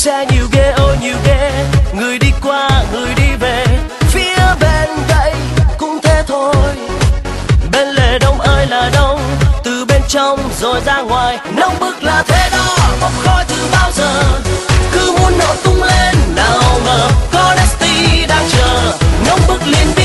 xe nhiều ghê ôi nhiều ghê, người đi qua người đi về, phía bên đây cũng thế thôi. Bên lề đông ơi là đông, từ bên trong rồi ra ngoài, nóng bức là thế đó, bốc khói từ bao giờ, cứ muốn nổ tung lên nào ngờ có Nasty đang chờ, nóng bức liền đi.